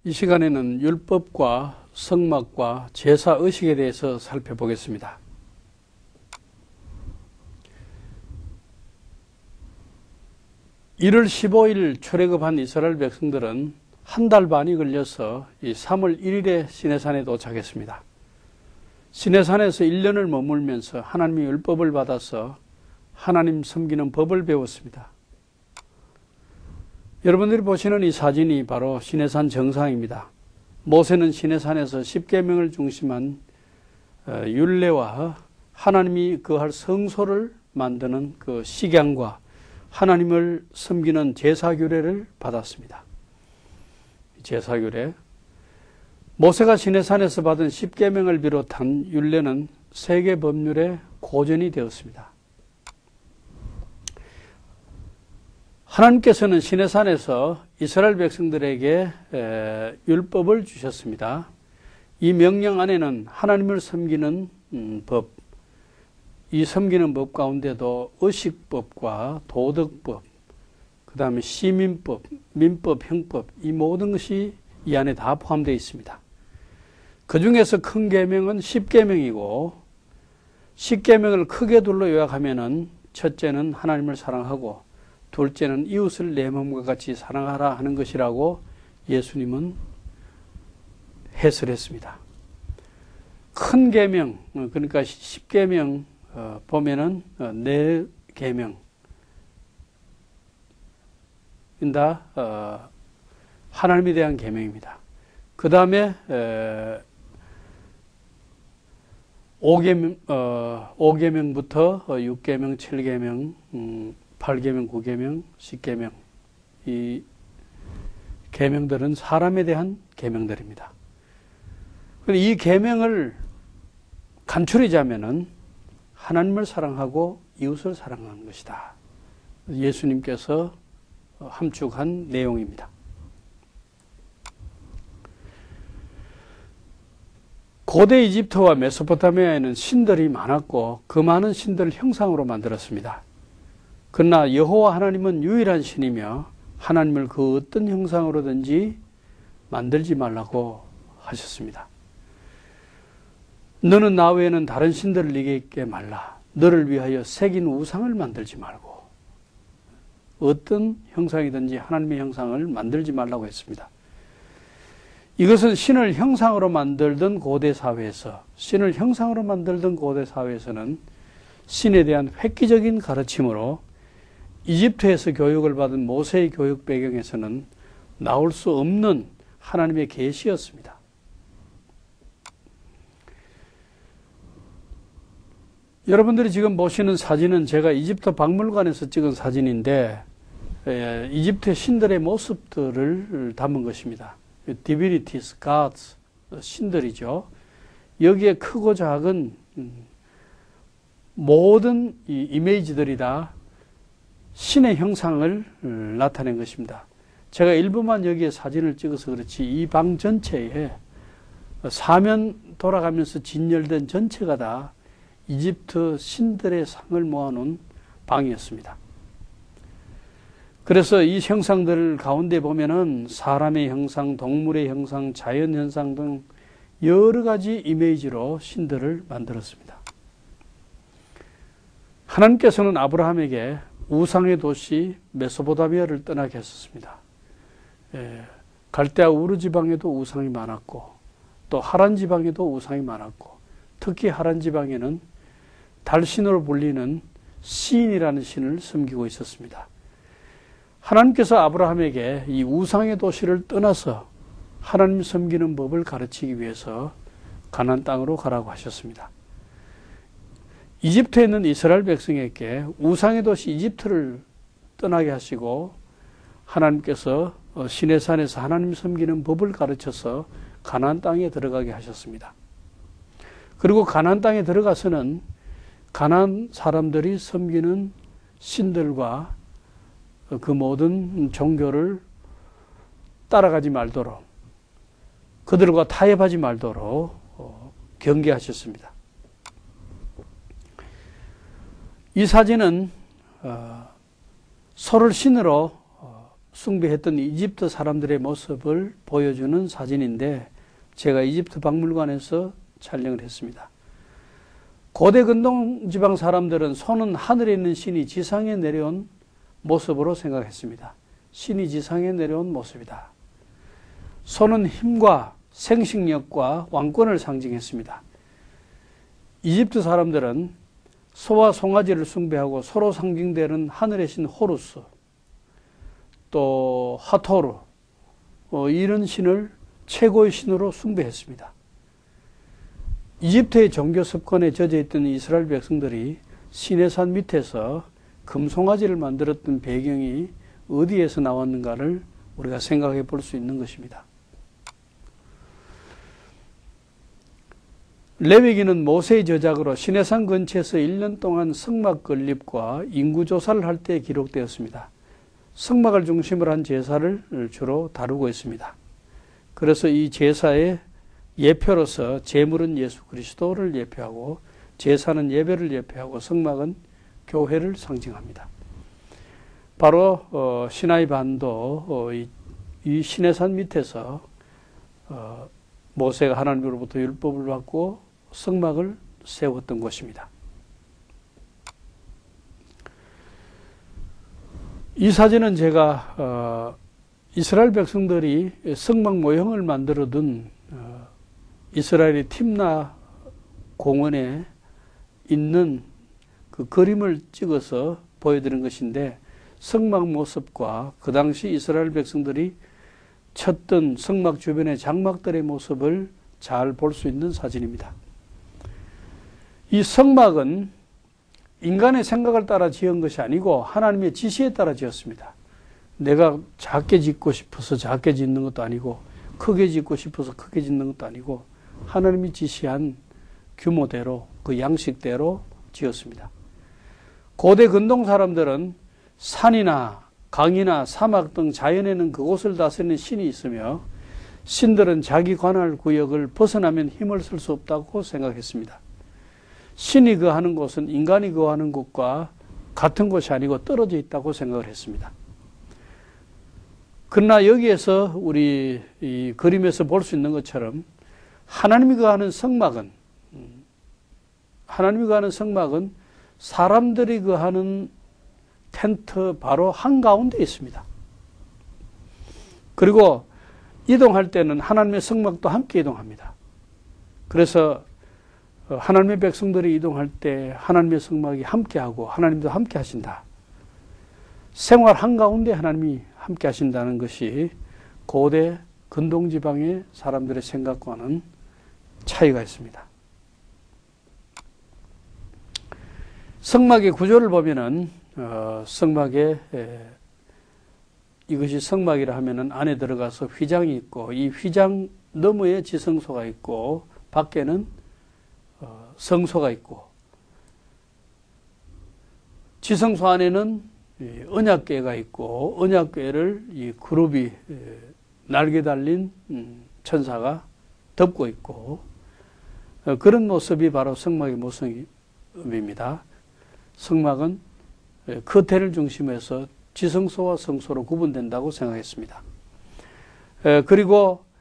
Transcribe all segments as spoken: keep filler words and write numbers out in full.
이 시간에는 율법과 성막과 제사의식에 대해서 살펴보겠습니다. 일월 십오일 출애굽한 이스라엘 백성들은 한 달 반이 걸려서 이 삼월 일일에 시내산에 도착했습니다. 시내산에서 일 년을 머물면서 하나님의 율법을 받아서 하나님 섬기는 법을 배웠습니다. 여러분들이 보시는 이 사진이 바로 시내산 정상입니다. 모세는 시내산에서 십계명을 중심한 율례와 하나님이 거할 성소를 만드는 그 식양과 하나님을 섬기는 제사규례를 받았습니다. 제사규례. 모세가 시내산에서 받은 십계명을 비롯한 율례는 세계 법률의 고전이 되었습니다. 하나님께서는 시내산에서 이스라엘 백성들에게 율법을 주셨습니다. 이 명령 안에는 하나님을 섬기는 법, 이 섬기는 법 가운데도 의식법과 도덕법, 그 다음에 시민법, 민법, 형법, 이 모든 것이 이 안에 다 포함되어 있습니다. 그 중에서 큰 계명은 십계명이고, 십계명을 크게 둘러 요약하면은 첫째는 하나님을 사랑하고, 둘째는 이웃을 내 몸과 같이 사랑하라 하는 것이라고 예수님은 해설했습니다. 큰 계명, 그러니까 십계명 보면은 네 계명 다 하나님에 대한 계명입니다. 그 다음에 오계명, 오계명부터 육계명, 칠계명, 팔계명, 구계명, 십계명, 이 계명들은 사람에 대한 계명들입니다. 이 계명을 간추리자면은 하나님을 사랑하고 이웃을 사랑하는 것이다. 예수님께서 함축한 내용입니다. 고대 이집트와 메소포타미아에는 신들이 많았고 그 많은 신들을 형상으로 만들었습니다. 그러나 여호와 하나님은 유일한 신이며 하나님을 그 어떤 형상으로든지 만들지 말라고 하셨습니다. 너는 나 외에는 다른 신들을 네게 있게 말라. 너를 위하여 새긴 우상을 만들지 말고 어떤 형상이든지 하나님의 형상을 만들지 말라고 했습니다. 이것은 신을 형상으로 만들던 고대 사회에서 신을 형상으로 만들던 고대 사회에서는 신에 대한 획기적인 가르침으로 이집트에서 교육을 받은 모세의 교육 배경에서는 나올 수 없는 하나님의 계시였습니다. 여러분들이 지금 보시는 사진은 제가 이집트 박물관에서 찍은 사진인데 에, 이집트의 신들의 모습들을 담은 것입니다. Divinities, Gods, 신들이죠. 여기에 크고 작은 모든 이 이미지들이 다 신의 형상을 나타낸 것입니다. 제가 일부만 여기에 사진을 찍어서 그렇지 이 방 전체에 사면 돌아가면서 진열된 전체가 다 이집트 신들의 상을 모아놓은 방이었습니다. 그래서 이 형상들 가운데 보면은 사람의 형상, 동물의 형상, 자연 현상 등 여러 가지 이미지로 신들을 만들었습니다. 하나님께서는 아브라함에게 우상의 도시 메소포타미아를 떠나게 했었습니다. 예, 갈대아 우르 지방에도 우상이 많았고 또 하란 지방에도 우상이 많았고 특히 하란 지방에는 달신으로 불리는 시인이라는 신을 섬기고 있었습니다. 하나님께서 아브라함에게 이 우상의 도시를 떠나서 하나님 섬기는 법을 가르치기 위해서 가나안 땅으로 가라고 하셨습니다. 이집트에 있는 이스라엘 백성에게 우상의 도시 이집트를 떠나게 하시고 하나님께서 시내산에서 하나님 섬기는 법을 가르쳐서 가나안 땅에 들어가게 하셨습니다. 그리고 가나안 땅에 들어가서는 가나안 사람들이 섬기는 신들과 그 모든 종교를 따라가지 말도록 그들과 타협하지 말도록 경계하셨습니다. 이 사진은 서를 신으로 숭배했던 이집트 사람들의 모습을 보여주는 사진인데 제가 이집트 박물관에서 촬영을 했습니다. 고대 근동 지방 사람들은 손은 하늘에 있는 신이 지상에 내려온 모습으로 생각했습니다. 신이 지상에 내려온 모습이다. 손은 힘과 생식력과 왕권을 상징했습니다. 이집트 사람들은 소와 송아지를 숭배하고 소로 상징되는 하늘의 신 호루스, 또 하토르, 어, 이런 신을 최고의 신으로 숭배했습니다. 이집트의 종교 습관에 젖어있던 이스라엘 백성들이 시내산 밑에서 금송아지를 만들었던 배경이 어디에서 나왔는가를 우리가 생각해 볼 수 있는 것입니다. 레위기는 모세의 저작으로 시내산 근처에서 일 년 동안 성막 건립과 인구조사를 할 때 기록되었습니다. 성막을 중심으로 한 제사를 주로 다루고 있습니다. 그래서 이 제사의 예표로서 제물은 예수 그리스도를 예표하고 제사는 예배를 예표하고 성막은 교회를 상징합니다. 바로 어, 시나이 반도 어, 이, 이 시내산 밑에서 어, 모세가 하나님으로부터 율법을 받고 성막을 세웠던 곳입니다. 이 사진은 제가 어, 이스라엘 백성들이 성막 모형을 만들어둔 어, 이스라엘의 팀나 공원에 있는 그 그림을 찍어서 보여드린 것인데 성막 모습과 그 당시 이스라엘 백성들이 쳤던 성막 주변의 장막들의 모습을 잘 볼 수 있는 사진입니다. 이 성막은 인간의 생각을 따라 지은 것이 아니고 하나님의 지시에 따라 지었습니다. 내가 작게 짓고 싶어서 작게 짓는 것도 아니고 크게 짓고 싶어서 크게 짓는 것도 아니고 하나님이 지시한 규모대로 그 양식대로 지었습니다. 고대 근동 사람들은 산이나 강이나 사막 등 자연에는 그곳을 다스리는 신이 있으며 신들은 자기 관할 구역을 벗어나면 힘을 쓸 수 없다고 생각했습니다. 신이 거하는 곳은 인간이 거하는 곳과 같은 곳이 아니고 떨어져 있다고 생각을 했습니다. 그러나 여기에서 우리 이 그림에서 볼 수 있는 것처럼 하나님이 거하는 성막은 하나님이 거하는 성막은 사람들이 거하는 텐트 바로 한가운데 있습니다. 그리고 이동할 때는 하나님의 성막도 함께 이동합니다. 그래서 하나님의 백성들이 이동할 때 하나님의 성막이 함께하고 하나님도 함께 하신다. 생활 한가운데 하나님이 함께 하신다는 것이 고대 근동지방의 사람들의 생각과는 차이가 있습니다. 성막의 구조를 보면은 어, 성막에 에, 이것이 성막이라 하면은 안에 들어가서 휘장이 있고 이 휘장 너머에 지성소가 있고 밖에는 어, 성소가 있고 지성소 안에는 언약궤가 있고 언약궤를 이 그룹이 날개 달린 천사가 덮고 있고 그런 모습이 바로 성막의 모습입니다. 성막은 커튼을 중심으로 해서 지성소와 성소로 구분된다고 생각했습니다. 그리고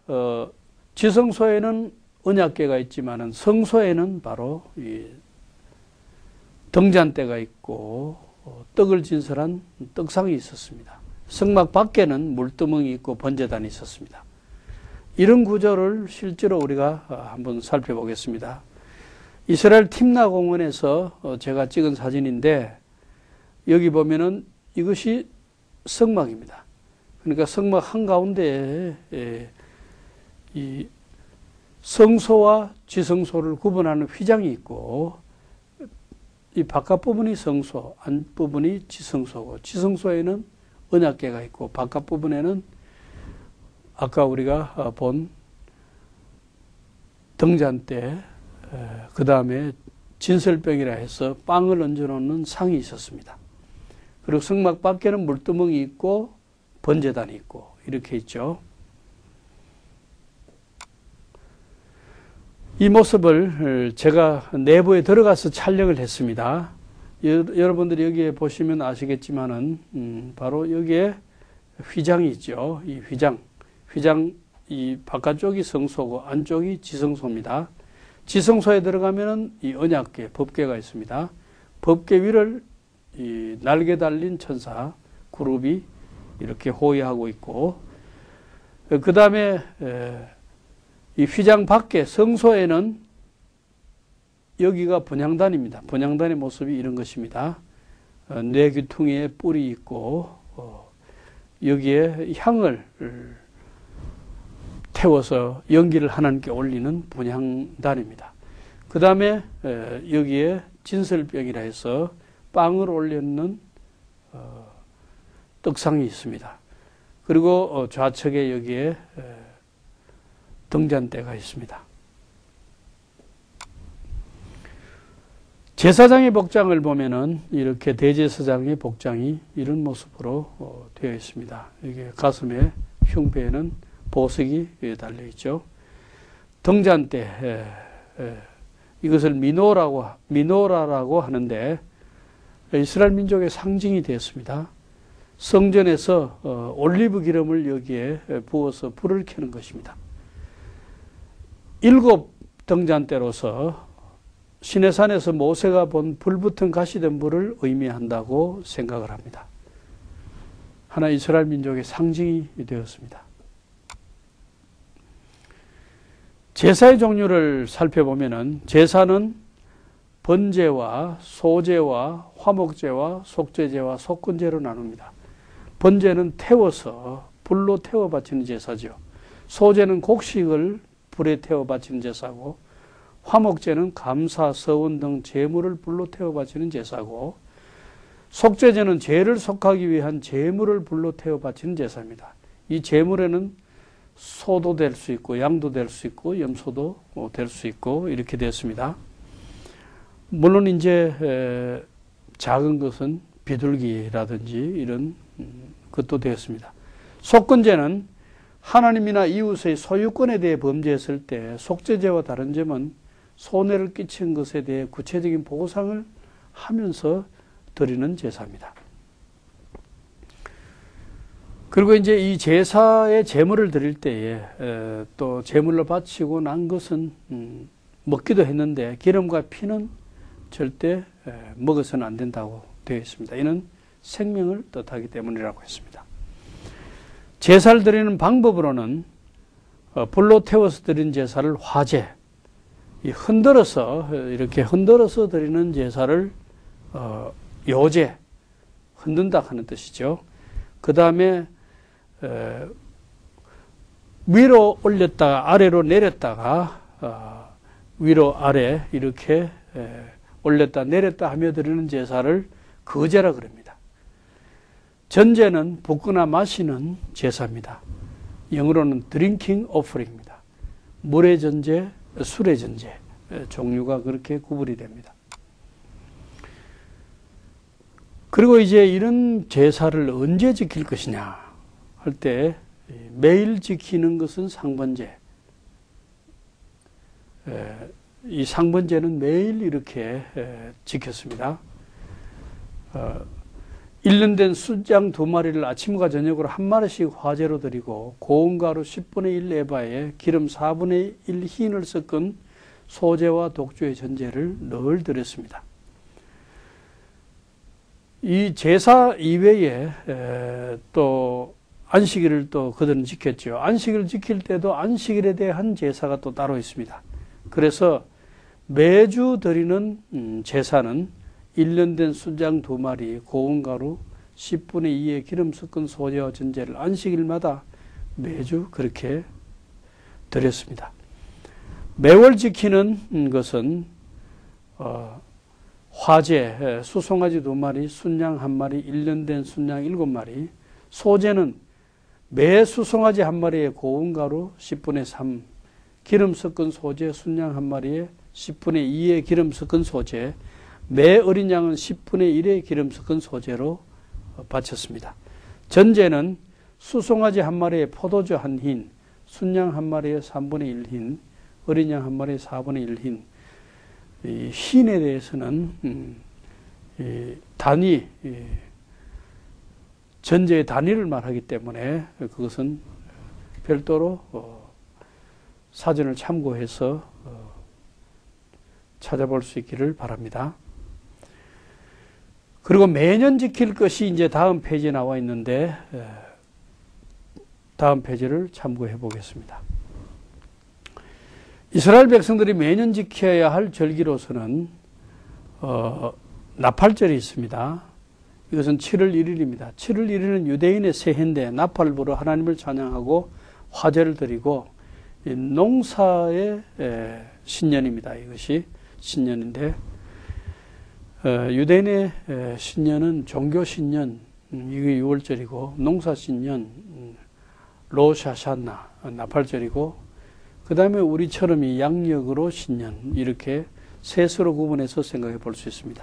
지성소에는 언약궤가 있지만은 성소에는 바로 이 등잔대가 있고 떡을 진설한 떡상이 있었습니다. 성막 밖에는 물두멍이 있고 번제단이 있었습니다. 이런 구조를 실제로 우리가 한번 살펴보겠습니다. 이스라엘 팀나 공원에서 제가 찍은 사진인데 여기 보면은 이것이 성막입니다. 그러니까 성막 한가운데에 이 성소와 지성소를 구분하는 휘장이 있고 이 바깥 부분이 성소, 안 부분이 지성소고 지성소에는 언약궤가 있고 바깥 부분에는 아까 우리가 본 등잔대, 그 다음에 진설병이라 해서 빵을 얹어놓는 상이 있었습니다. 그리고 성막 밖에는 물두멍이 있고 번제단이 있고 이렇게 있죠. 이 모습을 제가 내부에 들어가서 촬영을 했습니다. 여러분들이 여기에 보시면 아시겠지만은 음, 바로 여기에 휘장이 있죠. 이 휘장, 휘장 이 바깥쪽이 성소고 안쪽이 지성소입니다. 지성소에 들어가면은 이 언약궤, 법궤가 있습니다. 법궤 위를 이 날개 달린 천사 그룹이 이렇게 호위하고 있고, 그 다음에 이 휘장 밖에 성소에는 여기가 분향단입니다. 분향단의 모습이 이런 것입니다. 네 귀퉁이에 뿔이 있고 여기에 향을 태워서 연기를 하나님께 올리는 분향단입니다. 그 다음에 여기에 진설병이라 해서 빵을 올려놓는 떡상이 있습니다. 그리고 좌측에 여기에 등잔대가 있습니다. 제사장의 복장을 보면은 이렇게 대제사장의 복장이 이런 모습으로 되어 있습니다. 이게 가슴에 흉배에는 보석이 달려 있죠. 등잔대, 이것을 미노라고 미노라라고 하는데 이스라엘 민족의 상징이 되었습니다. 성전에서 올리브 기름을 여기에 부어서 불을 켜는 것입니다. 일곱 등잔대로서 시내산에서 모세가 본 불붙은 가시덤불을 의미한다고 생각을 합니다. 하나 이스라엘 민족의 상징이 되었습니다. 제사의 종류를 살펴보면은 제사는 번제와 소제와 화목제와 속죄제와 속건제로 나눕니다. 번제는 태워서 불로 태워 바치는 제사죠. 소제는 곡식을 불에 태워 바치는 제사고, 화목제는 감사, 서원 등 제물을 불로 태워 바치는 제사고, 속죄제는 죄를 속하기 위한 제물을 불로 태워 바치는 제사입니다. 이 제물에는 소도 될 수 있고 양도 될 수 있고 염소도 될 수 있고 이렇게 되었습니다. 물론 이제 작은 것은 비둘기라든지 이런 것도 되었습니다. 속건제는 하나님이나 이웃의 소유권에 대해 범죄했을 때 속죄제와 다른 점은 손해를 끼친 것에 대해 구체적인 보상을 하면서 드리는 제사입니다. 그리고 이제 이 제사의 제물을 드릴 때에 또 제물로 바치고 난 것은 먹기도 했는데 기름과 피는 절대 먹어서는 안 된다고 되어 있습니다. 이는 생명을 뜻하기 때문이라고 했습니다. 제사를 드리는 방법으로는 불로 태워서 드린 제사를 화제, 흔들어서 이렇게 흔들어서 드리는 제사를 요제, 흔든다 하는 뜻이죠. 그 다음에 위로 올렸다가 아래로 내렸다가 위로 아래 이렇게 올렸다 내렸다 하며 드리는 제사를 거제라 그럽니다. 전제는 붓거나 마시는 제사입니다. 영어로는 드링킹 오퍼링입니다. 물의 전제, 술의 전제 종류가 그렇게 구분이 됩니다. 그리고 이제 이런 제사를 언제 지킬 것이냐 할 때 매일 지키는 것은 상번제. 이 상번제는 매일 이렇게 지켰습니다. 일 년 된 순양 두 마리를 아침과 저녁으로 한 마리씩 화제로 드리고 고운가루 십분의 일 에바에 기름 사분의 일 흰을 섞은 소제와 독주의 전제를 늘 드렸습니다. 이 제사 이외에 또 안식일을 또 그들은 지켰죠. 안식일을 지킬 때도 안식일에 대한 제사가 또 따로 있습니다. 그래서 매주 드리는 제사는 일 년 된 순양 두 마리, 고운 가루 십분의 이의 기름 섞은 소제와 전제를 안식일마다 매주 그렇게 드렸습니다. 매월 지키는 것은 어, 화제, 수송아지 두 마리, 순양 한 마리, 일 년 된 순양 일곱 마리, 소제는 매 수송아지 한 마리에 고운 가루 십분의 삼, 기름 섞은 소제 순양 한 마리에 십분의 이의 기름 섞은 소제, 매 어린 양은 십분의 일의 기름 섞은 소제로 바쳤습니다. 전제는 수송아지 한 마리에 포도주 한 흰, 순양 한 마리에 삼분의 일 흰, 어린 양 한 마리에 사분의 일 흰. 이 흰에 대해서는 음, 이 단위 이 전제의 단위를 말하기 때문에 그것은 별도로 어, 사전을 참고해서 어, 찾아볼 수 있기를 바랍니다. 그리고 매년 지킬 것이 이제 다음 페이지에 나와 있는데 에, 다음 페이지를 참고해 보겠습니다. 이스라엘 백성들이 매년 지켜야 할 절기로서는 어, 나팔절이 있습니다. 이것은 칠월 일일입니다. 칠월 일일은 유대인의 새해인데 나팔을 불어 하나님을 찬양하고 화제를 드리고 농사의 신년입니다. 이것이 신년인데 유대인의 신년은 종교 신년, 이게 유월절이고 농사 신년 로샤샤나 나팔절이고 그 다음에 우리처럼 이 양력으로 신년 이렇게 셋으로 구분해서 생각해 볼 수 있습니다.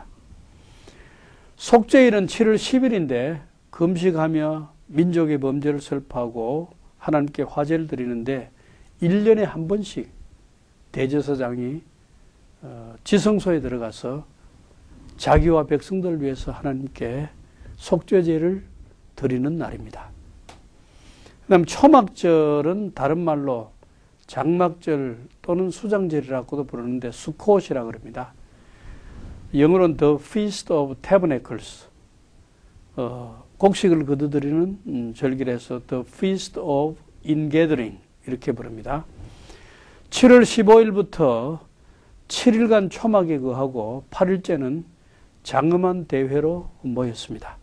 속죄일은 칠월 십일인데 금식하며 민족의 범죄를 설파하고 하나님께 화제를 드리는데 일 년에 한 번씩 대제사장이 지성소에 들어가서 자기와 백성들을 위해서 하나님께 속죄제를 드리는 날입니다. 그 다음 초막절은 다른 말로 장막절 또는 수장절이라고도 부르는데 수콧이라고 합니다. 영어로는 The Feast of Tabernacles, 어, 곡식을 거두드리는 음, 절기라서 The Feast of Ingathering 이렇게 부릅니다. 칠월 십오일부터 칠 일간 초막에 거하고 팔 일째는 장엄한 대회로 모였습니다.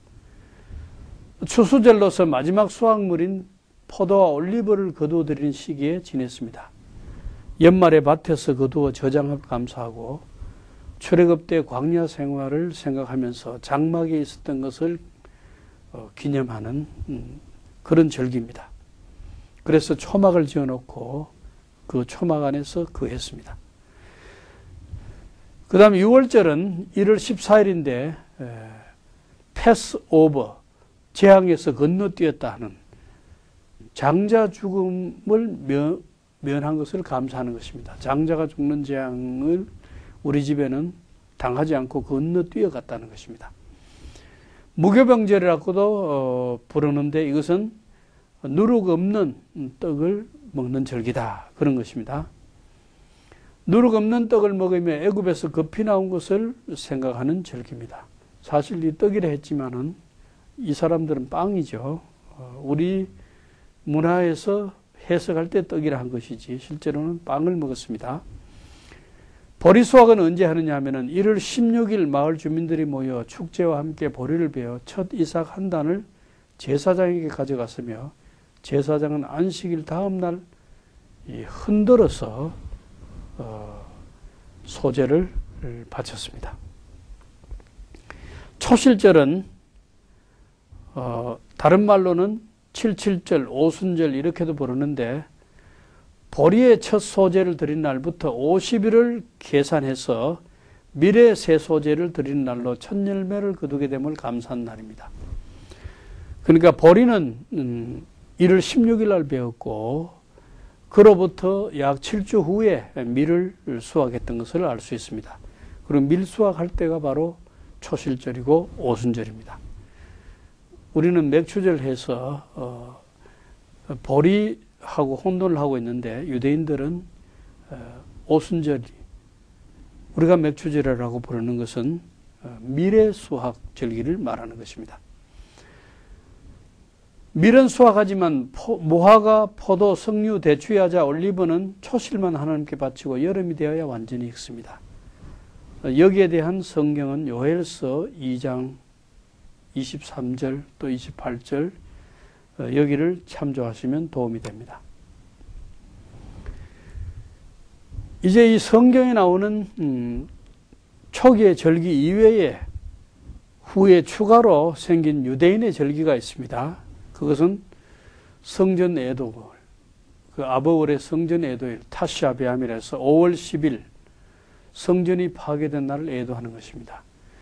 추수절로서 마지막 수확물인 포도와 올리브를 거두어드리는 시기에 지냈습니다. 연말에 밭에서 거두어 저장을 감사하고 출애굽 때 광야 생활을 생각하면서 장막에 있었던 것을 기념하는 그런 절기입니다. 그래서 초막을 지어놓고 그 초막 안에서 거했습니다. 그 다음 유월절은 일월 십사일인데 패스오버, 재앙에서 건너뛰었다 하는 장자 죽음을 면, 면한 것을 감사하는 것입니다. 장자가 죽는 재앙을 우리 집에는 당하지 않고 건너뛰어 갔다는 것입니다. 무교병절이라고도 어, 부르는데 이것은 누룩 없는 떡을 먹는 절기다 그런 것입니다. 누룩 없는 떡을 먹으며 애굽에서 급히 나온 것을 생각하는 절기입니다. 사실 이 떡이라 했지만은 이 사람들은 빵이죠. 어, 우리 문화에서 해석할 때 떡이라 한 것이지 실제로는 빵을 먹었습니다. 보리 수확은 언제 하느냐 하면은 일월 십육일 마을 주민들이 모여 축제와 함께 보리를 베어 첫 이삭 한 단을 제사장에게 가져갔으며 제사장은 안식일 다음 날 흔들어서 어, 소제를 바쳤습니다. 초실절은 어, 다른 말로는 칠칠절, 오순절 이렇게도 부르는데 보리의 첫 소제를 드린 날부터 오십 일을 계산해서 미래 새 소제를 드리는 날로 첫 열매를 거두게 됨을 감사한 날입니다. 그러니까 보리는 음, 일월 십육일 날 베었고 그로부터 약 칠 주 후에 밀을 수확했던 것을 알 수 있습니다. 그리고 밀 수확할 때가 바로 초실절이고 오순절입니다. 우리는 맥추절 해서 어, 보리하고 혼돈을 하고 있는데 유대인들은 어, 오순절이 우리가 맥추절이라고 부르는 것은 어, 밀의 수확 절기를 말하는 것입니다. 밀은 수확하지만 포, 무화과, 포도, 석류, 대추, 야자, 올리브는 초실만 하나님께 바치고 여름이 되어야 완전히 익습니다. 여기에 대한 성경은 요엘서 이 장 이십삼 절 또 이십팔 절 여기를 참조하시면 도움이 됩니다. 이제 이 성경에 나오는 음, 초기의 절기 이외에 후에 추가로 생긴 유대인의 절기가 있습니다. 그것은 성전 애도일, 그 아버월의 성전 애도일, 타시아베암이라서 오월 십일 성전이 파괴된 날을 애도하는 것입니다.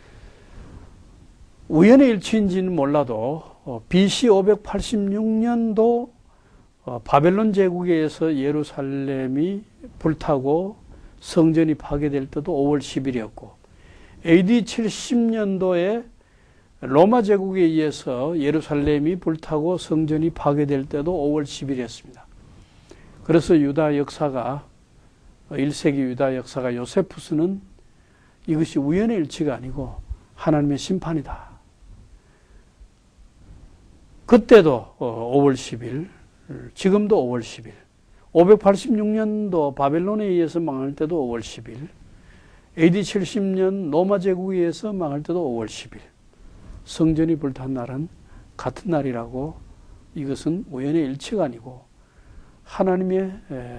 우연의 일치인지는 몰라도 비씨 오백팔십육 년도 바벨론 제국에 의해서 예루살렘이 불타고 성전이 파괴될 때도 오월 십일이었고 에이디 칠십 년도에 로마 제국에 의해서 예루살렘이 불타고 성전이 파괴될 때도 오월 십일이었습니다. 그래서 유다 역사가 일 세기 유다 역사가 요세푸스는 이것이 우연의 일치가 아니고 하나님의 심판이다. 그때도 오월 십일, 지금도 오월 십일, 오백팔십육 년도 바벨론에 의해서 망할 때도 오월 십일, 에이디 칠십 년 로마 제국에 의해서 망할 때도 오월 십일, 성전이 불탄 날은 같은 날이라고 이것은 우연의 일치가 아니고 하나님의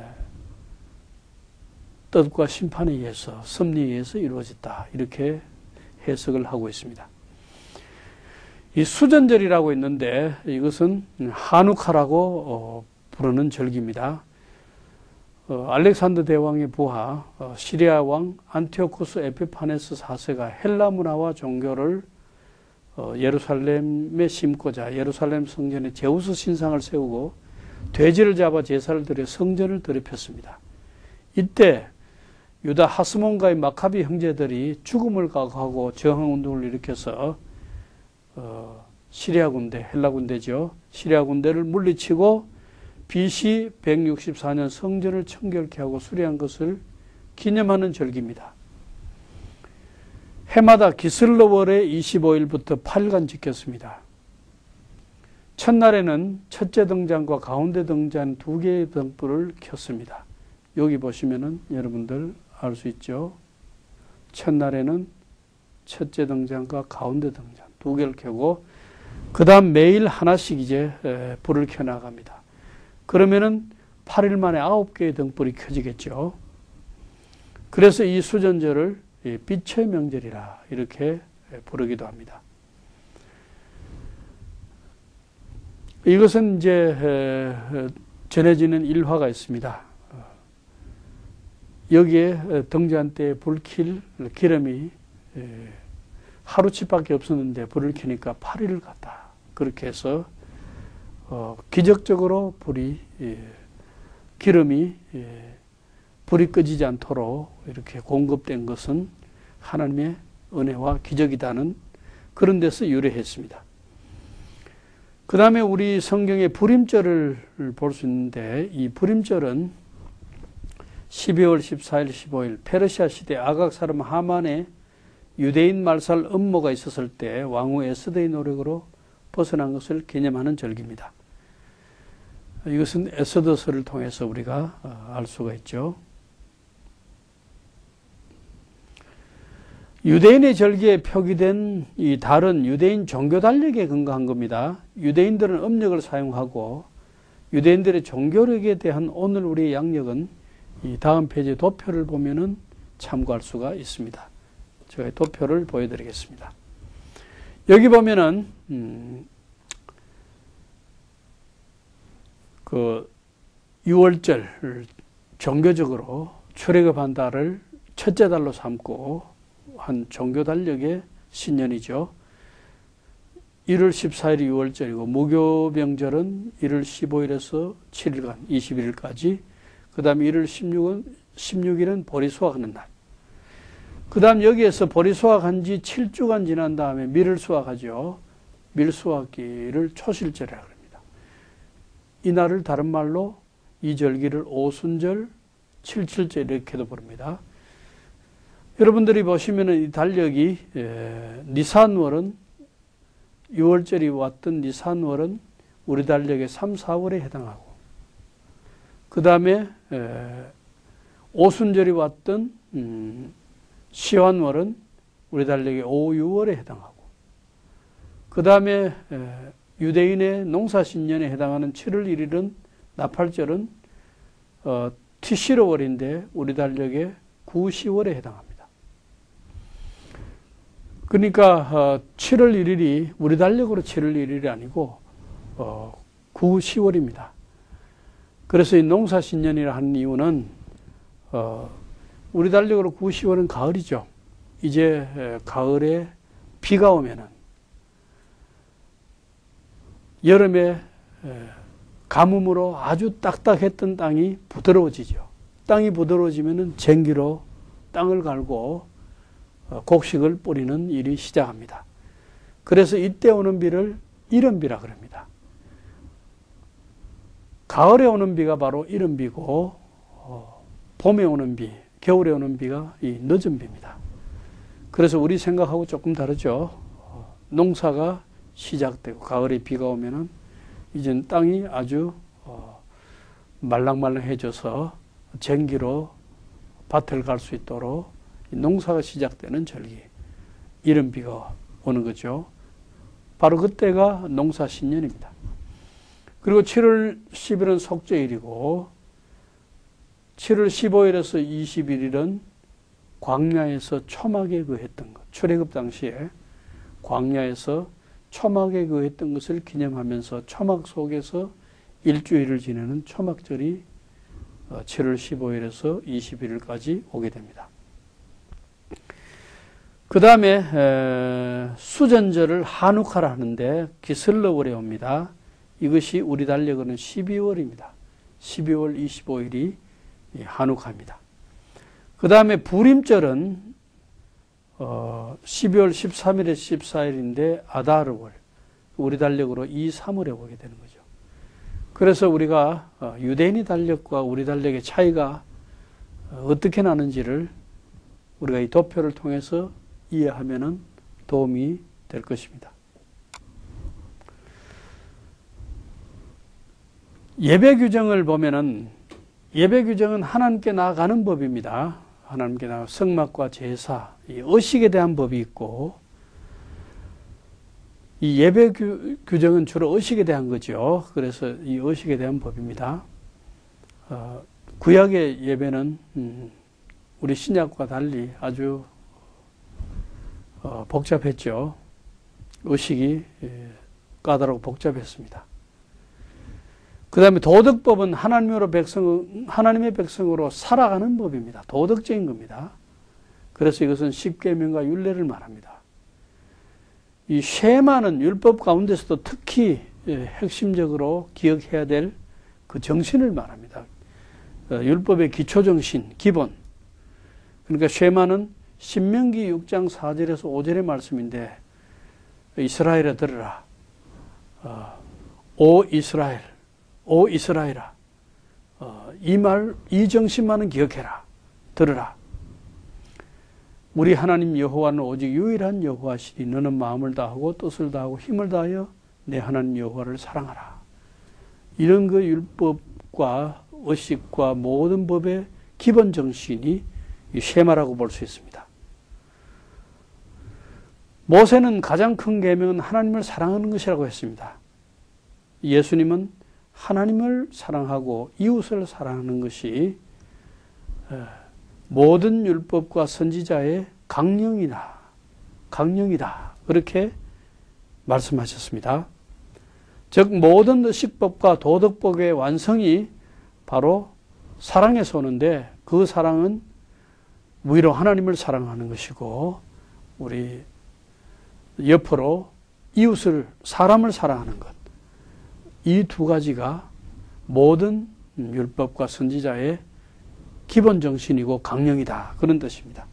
뜻과 심판에 의해서 섭리에 의해서 이루어졌다. 이렇게 해석을 하고 있습니다. 이 수전절이라고 있는데 이것은 하누카라고 부르는 절기입니다. 어, 알렉산더 대왕의 부하 어, 시리아 왕 안티오코스 에피파네스 사 세가 헬라 문화와 종교를 어, 예루살렘에 심고자 예루살렘 성전에 제우스 신상을 세우고 돼지를 잡아 제사를 드려 성전을 더럽혔습니다. 이때 유다 하스몬가의 마카비 형제들이 죽음을 각오하고 저항운동을 일으켜서 어, 시리아 군대, 헬라 군대죠. 시리아 군대를 물리치고 비씨 백육십사 년 성전을 청결케 하고 수리한 것을 기념하는 절기입니다. 해마다 기슬러월의 이십오 일부터 팔 일간 지켰습니다. 첫날에는 첫째 등잔과 가운데 등잔 두 개의 등불을 켰습니다. 여기 보시면은 여러분들 알 수 있죠. 첫날에는 첫째 등잔과 가운데 등잔 두 개를 켜고 그 다음 매일 하나씩 이제 불을 켜나갑니다. 그러면은 팔 일 만에 아홉 개의 등불이 켜지겠죠. 그래서 이 수전절을 빛의 명절이라 이렇게 부르기도 합니다. 이것은 이제 전해지는 일화가 있습니다. 여기에 등잔대에 불킬 기름이 하루치밖에 없었는데 불을 켜니까 팔 일을 갔다. 그렇게 해서 어, 기적적으로 불이 예, 기름이 예, 불이 꺼지지 않도록 이렇게 공급된 것은 하나님의 은혜와 기적이다는 그런 데서 유래했습니다. 그 다음에 우리 성경의 불임절을 볼 수 있는데 이 불임절은 십이월 십사일, 십오일 페르시아 시대 아각 사람 하만의 유대인 말살 음모가 있었을 때 왕후 에스더의 노력으로 벗어난 것을 기념하는 절기입니다. 이것은 에스더서를 통해서 우리가 알 수가 있죠. 유대인의 절기에 표기된 이 달은 유대인 종교 달력에 근거한 겁니다. 유대인들은 음력을 사용하고 유대인들의 종교력에 대한 오늘 우리의 양력은 이 다음 페이지 도표를 보면은 참고할 수가 있습니다. 제가 도표를 보여드리겠습니다. 여기 보면은 음, 그 유월절 종교적으로 출애굽한 달을 첫째 달로 삼고 한 종교 달력의 신년이죠. 일월 십사일이 유월절이고 무교병절은 일월 십오일에서 칠 일간 이십일 일까지 그 다음 일월 십육은, 십육일은 보리 수확하는 날. 그 다음 여기에서 보리 수확한 지 칠 주간 지난 다음에 밀을 수확하죠. 밀 수확기를 초실절이라고 합니다. 이 날을 다른 말로 이 절기를 오순절, 칠칠절 이렇게도 부릅니다. 여러분들이 보시면은 이 달력이 에, 니산월은 유월절이 왔던 니산월은 우리 달력의 삼, 사월에 해당하고 그 다음에 오순절이 왔던 음, 시환월은 우리 달력의 오, 유월에 해당하고 그 다음에 유대인의 농사신년에 해당하는 칠월 일일은 나팔절은 어, 티시르월인데 우리 달력의 구, 시월에 해당합니다. 그러니까 어, 칠월 일일이 우리 달력으로 칠월 일일이 아니고 어, 구, 시월입니다. 그래서 이 농사신년이라 하는 이유는 어, 우리 달력으로 구, 시월은 가을이죠. 이제 에, 가을에 비가 오면은 여름에 에, 가뭄으로 아주 딱딱했던 땅이 부드러워지죠. 땅이 부드러워지면은 쟁기로 땅을 갈고 어, 곡식을 뿌리는 일이 시작합니다. 그래서 이때 오는 비를 이른비라 그럽니다. 가을에 오는 비가 바로 이른비고 어, 봄에 오는 비, 겨울에 오는 비가 이 늦은 비입니다. 그래서 우리 생각하고 조금 다르죠. 어, 농사가 시작되고 가을에 비가 오면은 이젠 땅이 아주 어, 말랑말랑해져서 쟁기로 밭을 갈 수 있도록 농사가 시작되는 절기, 이른비가 오는 거죠. 바로 그때가 농사 신년입니다. 그리고 칠월 십일은 속죄일이고 칠월 십오일에서 이십일일은 광야에서 초막에 거했던 것, 출애굽 당시에 광야에서 초막에 거했던 것을 기념하면서 초막 속에서 일주일을 지내는 초막절이 칠월 십오일에서 이십일일까지 오게 됩니다. 그 다음에 수전절을 하누카라 하는데 기슬러월에 옵니다. 이것이 우리 달력으로는 십이월입니다. 십이월 이십오일이 하누카입니다. 그 다음에 부림절은 십이월 십삼일에서 십사일인데 아다르월, 우리 달력으로 이삼월에 오게 되는 거죠. 그래서 우리가 유대인의 달력과 우리 달력의 차이가 어떻게 나는지를 우리가 이 도표를 통해서 이해하면 도움이 될 것입니다. 예배 규정을 보면은 예배 규정은 하나님께 나아가는 법입니다. 하나님께 나아가 성막과 제사, 이 의식에 대한 법이 있고 이 예배 규, 규정은 주로 의식에 대한 거죠. 그래서 이 의식에 대한 법입니다. 어, 구약의 예배는 음, 우리 신약과 달리 아주 어, 복잡했죠. 의식이 예, 까다롭고 복잡했습니다. 그 다음에 도덕법은 하나님으로 백성, 하나님의 백성으로 살아가는 법입니다. 도덕적인 겁니다. 그래서 이것은 십계명과 율례를 말합니다. 이 쉐마는 율법 가운데서도 특히 핵심적으로 기억해야 될 그 정신을 말합니다. 율법의 기초정신, 기본. 그러니까 쉐마는 신명기 육장 사절에서 오절의 말씀인데 이스라엘아 들으라. 오 이스라엘, 오 이스라엘아. 이 말, 이 정신만은 기억해라. 들으라. 우리 하나님 여호와는 오직 유일한 여호와시니 너는 마음을 다하고 뜻을 다하고 힘을 다하여 내 하나님 여호와를 사랑하라. 이런 그 율법과 의식과 모든 법의 기본 정신이 이 쉐마라고 볼 수 있습니다. 모세는 가장 큰 계명은 하나님을 사랑하는 것이라고 했습니다. 예수님은 하나님을 사랑하고 이웃을 사랑하는 것이 모든 율법과 선지자의 강령이다. 강령이다. 그렇게 말씀하셨습니다. 즉 모든 의식법과 도덕법의 완성이 바로 사랑에서 오는데 그 사랑은 위로 하나님을 사랑하는 것이고 우리 옆으로 이웃을 사람을 사랑하는 것. 이 두 가지가 모든 율법과 선지자의 기본 정신이고 강령이다. 그런 뜻입니다.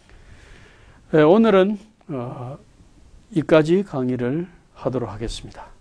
오늘은 이까지 강의를 하도록 하겠습니다.